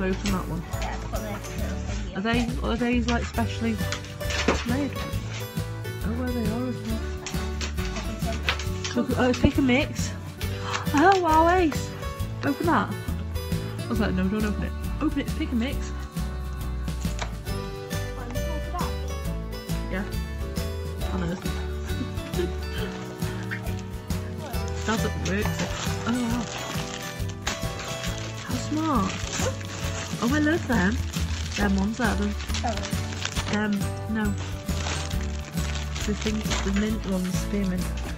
I've opened that one. Yeah, put this little thing. Are they like specially made? Oh, well, they are, isn't it? Oh, pick a mix. Oh, wow, Ace. Open that. I was like, no, don't open it. Open it, pick a mix. Yeah. I know. That's what works. Oh, wow. How smart. Oh, I love them. Them ones are them. Oh. No. The mint ones, spearmint.